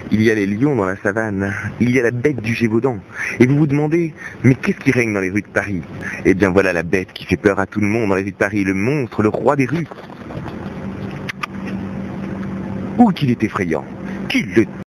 Il y a les lions dans la savane, il y a la bête du Gévaudan. Et vous vous demandez, mais qu'est-ce qui règne dans les rues de Paris? Eh bien voilà la bête qui fait peur à tout le monde dans les rues de Paris, le monstre, le roi des rues. Ouh qu'il est effrayant, qu'il le